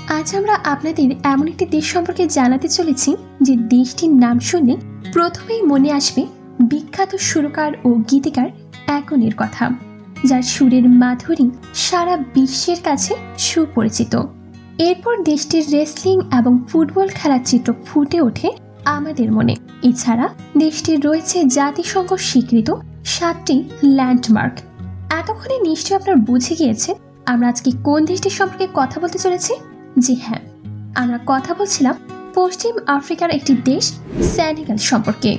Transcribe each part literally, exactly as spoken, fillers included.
আজ আমরা আপনাদের এমন একটি দেশ সম্পর্কে জানাতে চলেছি যে দেশটির নাম শুনলে প্রথমেই মনে আসবে বিখ্যাত সুরকার ও গীতিকার একনের কথা, যার সুরের মাধুরী সারা বিশ্বের কাছে সুপরিচিত। এরপর দেশটির রেসলিং এবং ফুটবল খেলার চিত্র ফুটে ওঠে আমাদের মনে। এছাড়া দেশটির রয়েছে জাতিসংঘ স্বীকৃত সাতটি ল্যান্ডমার্ক। এতক্ষণে নিশ্চয়ই আপনারা বুঝে গিয়েছে আমরা আজকে কোন দেশটির সম্পর্কে কথা বলতে চলেছি। জি হ্যাঁ, আমরা কথা বলছিলাম পশ্চিম আফ্রিকার একটি দেশ সেনেগাল সম্পর্কে।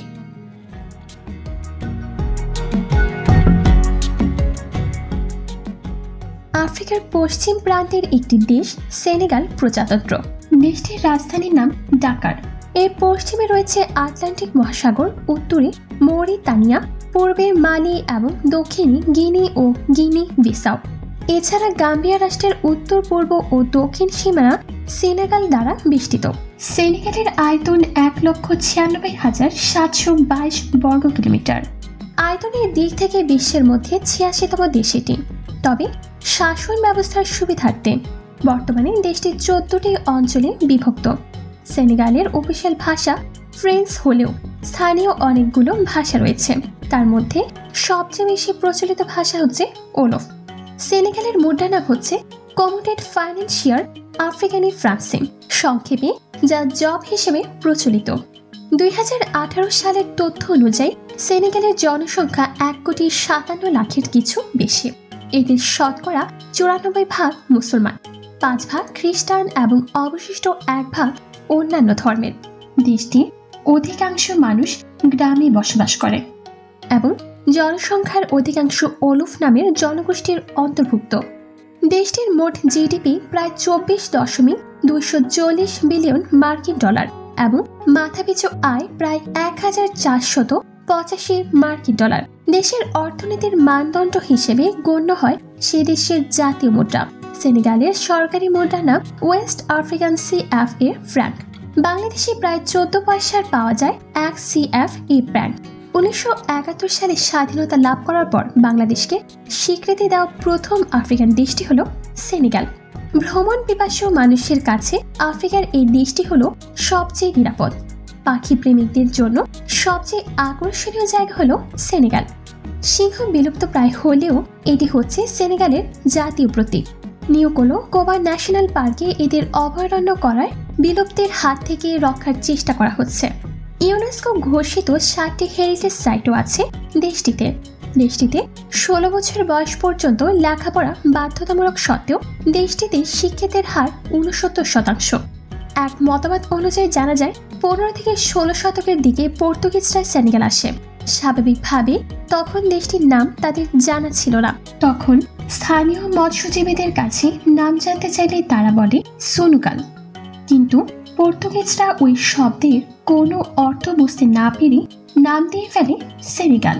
আফ্রিকার পশ্চিম প্রান্তের একটি দেশ সেনেগাল প্রজাতন্ত্র। দেশটির রাজধানীর নাম ডাকার। এর পশ্চিমে রয়েছে আটলান্টিক মহাসাগর, উত্তরে মরিতানিয়া, পূর্বে মালি এবং দক্ষিণে গিনি ও গিনি বিসাউ। এছাড়া গাম্বিয়া রাষ্ট্রের উত্তর পূর্ব ও দক্ষিণ সীমানা সেনেগাল দ্বারা বেষ্টিত। সেনেগালের আয়তন এক লক্ষ ছিয়ানব্বই হাজার সাতশো বাইশ বর্গ কিলোমিটার। আয়তনের দিক থেকে বিশ্বের মধ্যে ছিয়াশিতম দেশ এটি। তবে শাসন ব্যবস্থার সুবিধার্থে বর্তমানে দেশটি চোদ্দটি অঞ্চলে বিভক্ত। সেনেগালের অফিসিয়াল ভাষা ফ্রেঞ্চ হলেও স্থানীয় অনেকগুলো ভাষা রয়েছে। তার মধ্যে সবচেয়ে বেশি প্রচলিত ভাষা হচ্ছে ওলফ। সেনেগালের মুদ্রা নাম হচ্ছে কমোডেড ফাইন্যান্সিয়ার আফ্রিকানি ফ্রান্সে, সংক্ষেপে, যা জব হিসেবে প্রচলিত। দুই হাজার আঠারো সালের তথ্য অনুযায়ী সেনেগালের জনসংখ্যা এক কোটি সাতান্ন লাখের কিছু বেশি। এদের শতকরা চুরানব্বই ভাগ মুসলমান, পাঁচ ভাগ খ্রিস্টান এবং অবশিষ্ট এক ভাগ অন্যান্য ধর্মের। দেশটির অধিকাংশ মানুষ গ্রামে বসবাস করে এবং জনসংখ্যার অধিকাংশ ওলুফ নামের জনগোষ্ঠীর অন্তর্ভুক্ত। দেশটির মোট জিডিপি প্রায় চব্বিশ দশমিক দুইশো চল্লিশ বিলিয়ন মার্কিন ডলার এবং মাথাপিছু আয় প্রায় এক হাজার চারশত পঁচাশি মার্কিন ডলার। দেশের অর্থনীতির মানদণ্ড হিসেবে গণ্য হয় সে দেশের জাতীয় মুদ্রা। সেনেগালের সরকারি মুদ্রার নাম west African C F A franc. বাংলাদেশে প্রায় চোদ্দ পয়সার পাওয়া যায় এক সি এফ এ ফ্র্যাঙ্ক। উনিশশো একাত্তর সালে স্বাধীনতা লাভ করার পর বাংলাদেশকে স্বীকৃতি দেওয়া প্রথম আফ্রিকান দেশটি হল সেনেগাল। ভ্রমণ পিপাসু মানুষের কাছে আফ্রিকার এই দেশটি হল সবচেয়ে নিরাপদ। পাখি প্রেমিকদের জন্য সবচেয়ে আকর্ষণীয় জায়গা হল সেনেগাল। সিংহ বিলুপ্ত প্রায় হলেও এটি হচ্ছে সেনেগালের জাতীয় প্রতীক। নিওকোলো কোবা ন্যাশনাল পার্কে এদের অভয়ারণ্য করার বিলুপ্তির হাত থেকে রক্ষার চেষ্টা করা হচ্ছে। ইউনেস্কো ঘোষিত ষাটটি হেরিটেজ সাইটও আছে দেশটিতে। দেশটিতে ষোলো বছর বয়স পর্যন্ত লেখাপড়া বাধ্যতামূলক সত্ত্বেও দেশটিতে শিক্ষিতের হার ঊনসত্তর শতাংশ। এক মতবাদ অনুযায়ী জানা যায় পনেরো থেকে ষোলো শতকের দিকে পর্তুগিজরা সেনেগাল আসে। স্বাভাবিকভাবে তখন দেশটির নাম তাদের জানা ছিল না। তখন স্থানীয় মৎস্যজীবীদের কাছে নাম জানতে চাইলে তারা বলে সোনুগাল, কিন্তু পর্তুগিজরা ওই শব্দের কোনো অর্থ বুঝতে না পেরে নাম দিয়ে ফেলে সেনেগাল।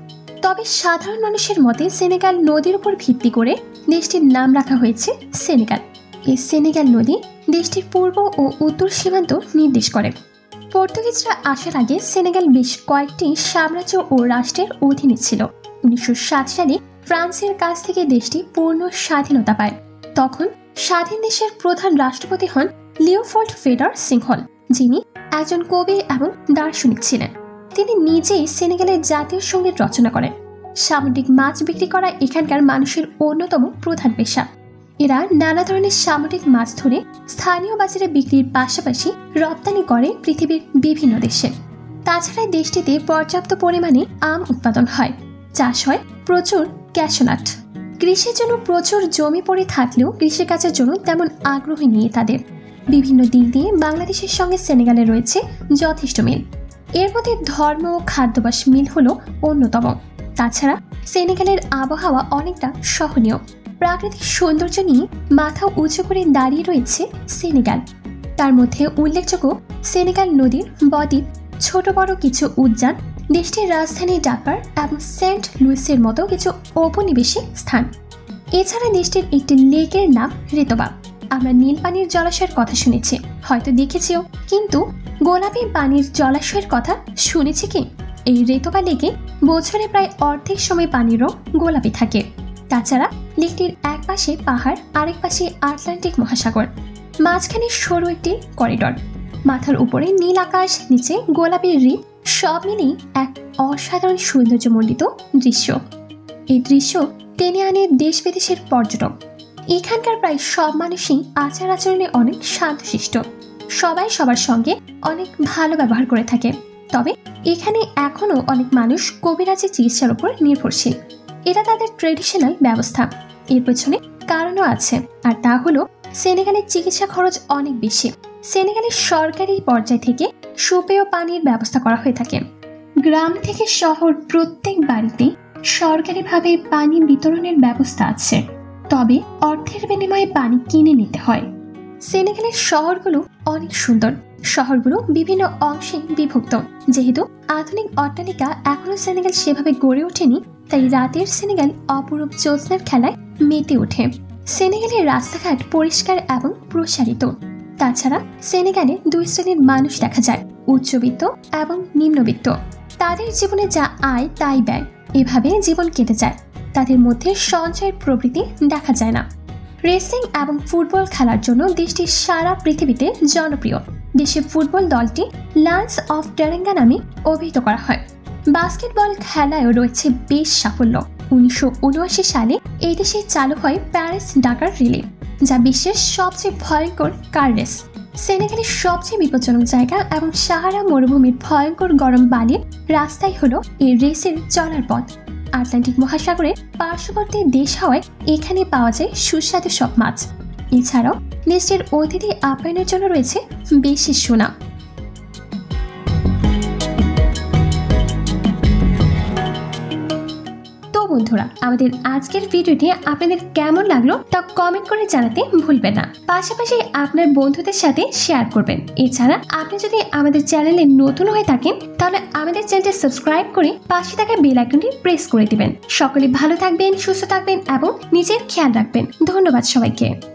তবে সাধারণ মানুষের মতে সেনেগাল নদীর উপর ভিত্তি করে দেশটির নাম রাখা হয়েছে সেনেগাল। এই সেনেগাল নদী দেশটির পূর্ব ও উত্তর সীমান্ত নির্দেশ করে। পর্তুগিজরা আসার আগে সেনেগাল বেশ কয়েকটি সাম্রাজ্য ও রাষ্ট্রের অধীনে ছিল। উনিশশো সাত সালে ফ্রান্সের কাছ থেকে দেশটি পূর্ণ স্বাধীনতা পায়। তখন স্বাধীন দেশের প্রধান রাষ্ট্রপতি হন লিওপোল্ড সেডার সিংহল, যিনি একজন কবি এবং দার্শনিক ছিলেন। তিনি নিজেই সেনেগালের জাতীয় সঙ্গীত রচনা করেন। সামুদ্রিক মাছ বিক্রি করা এখানকার মানুষের অন্যতম প্রধান পেশা। এরা নানা ধরনের সামুদ্রিক মাছ ধরে স্থানীয় বাজারে বিক্রির পাশাপাশি রপ্তানি করে পৃথিবীর বিভিন্ন দেশে। তাছাড়া দেশটিতে পর্যাপ্ত পরিমাণে আম উৎপাদন হয়, চাষ হয় প্রচুর ক্যাশনাট। কৃষির জন্য প্রচুর জমি পড়ে থাকলেও কৃষিকাজের জন্য তেমন আগ্রহী নিয়ে তাদের। বিভিন্ন দিক দিয়ে বাংলাদেশের সঙ্গে সেনেগালে রয়েছে যথেষ্ট মিল। এর মধ্যে ধর্ম ও খাদ্যাভ্যাস মিল হলো অন্যতম। তাছাড়া সেনেগালের আবহাওয়া অনেকটা সহনীয়। প্রাকৃতিক সৌন্দর্য নিয়ে মাথা উঁচু করে দাঁড়িয়ে রয়েছে সেনেগাল। তার মধ্যে উল্লেখযোগ্য সেনেগাল নদীর বদ্বীপ, ছোট বড় কিছু উদ্যান, দেশটির রাজধানী ডাকার এবং সেন্ট লুইসের মতো কিছু ঔপনিবেশিক স্থান। এছাড়া দেশটির একটি লেকের নাম রেতোবা। আমরা নীল পানির জলাশয়ের কথা শুনেছি, হয়তো দেখেছিও, কিন্তু গোলাপি পানির জলাশয়ের কথা শুনেছি কি? এই রেতোবা লেকে বছরে প্রায় অর্ধেক সময় পানির রং গোলাপি থাকে। তাছাড়া লেকটির এক পাশে পাহাড়, আরেক পাশে আটলান্টিক মহাসাগর। মাঝখানে সরু একটি করিডর, মাথার উপরে নীল আকাশ, নিচে গোলাপি হ্রদ, সব মিলিয়ে এক অসাধারণ সৌন্দর্যমণ্ডিত দৃশ্য। এই দৃশ্য টেনে আনে দেশ বিদেশের পর্যটক। এখানকার প্রায় সব মানুষই আচার আচরণে অনেক শান্তশিষ্ট, সবাই সবার সঙ্গে অনেক ভালো ব্যবহার করে থাকে। তবে এখানে এখনো অনেক মানুষ কবিরাজি চিকিৎসার উপর নির্ভরশীল। এটা তাদের ট্রেডিশনাল ব্যবস্থা। এর পেছনে কারণও আছে, আর তা হলো সেনেগালের চিকিৎসা খরচ অনেক বেশি। সেনেগালের সরকারি পর্যায় থেকে সুপেয় পানির ব্যবস্থা করা হয়ে থাকে। গ্রাম থেকে শহর প্রত্যেক বাড়িতে সরকারিভাবে পানি বিতরণের ব্যবস্থা আছে, তবে অর্থের বিনিময়ে পানি কিনে নিতে হয়। সেনেগালের শহরগুলো অনেক সুন্দর। শহরগুলো বিভিন্ন অংশে বিভক্ত। যেহেতু আধুনিক অট্টালিকা এখনো সেনেগাল সেভাবে গড়ে ওঠেনি, তাই রাতের সেনেগাল অপরূপ জ্যোৎস্নার খেলায় মেতে ওঠে। সেনেগালের রাস্তাঘাট পরিষ্কার এবং প্রসারিত। তাছাড়া সেনেগালে দুই শ্রেণীর মানুষ দেখা যায়, উচ্চবিত্ত এবং নিম্নবিত্ত। তাদের জীবনে যা আয় তাই ব্যয়, এভাবে জীবন কেটে যায়। তাদের মধ্যে সঞ্চয়ের প্রবৃত্তি দেখা যায় না। রেসলিং এবং ফুটবল খেলার জন্য দেশটি সারা পৃথিবীতে জনপ্রিয়। দেশের ফুটবল দলটি লায়ন্স অফ টেরেঙ্গা নামে অভিহিত করা হয়। বাস্কেটবল খেলায়ও রয়েছে বেশ সাফল্য। উনিশশো উনআশি সালে এই দেশে চালু হয় প্যারিস ডাকার রিলে, যা বিশ্বের সবচেয়ে ভয়ঙ্কর কার রেস। সেনেগালের সবচেয়ে বিপজ্জনক জায়গা এবং সাহারা মরুভূমির ভয়ঙ্কর গরম বালির রাস্তাই হলো এই রেসের চলার পথ। আটলান্টিক মহাসাগরের পার্শ্ববর্তী দেশ হওয়ায় এখানে পাওয়া যায় সুস্বাদু সব মাছ। এছাড়াও দেশটির অতিথি আপ্যায়নের জন্য রয়েছে বিশেষ সুনাম। তো বন্ধুরা, আমাদের আজকের ভিডিওটি আপনাদের কেমন লাগলো তা কমেন্ট করে জানাতে ভুলবেন না। পাশাপাশি আপনার বন্ধুদের সাথে শেয়ার করবেন। এছাড়া আপনি যদি আমাদের চ্যানেলে নতুন হয়ে থাকেন তাহলে আমাদের চ্যানেলটি সাবস্ক্রাইব করে পাশে থাকা বেল আইকনটি প্রেস করে দিবেন। সকলে ভালো থাকবেন, সুস্থ থাকবেন এবং নিজের খেয়াল রাখবেন। ধন্যবাদ সবাইকে।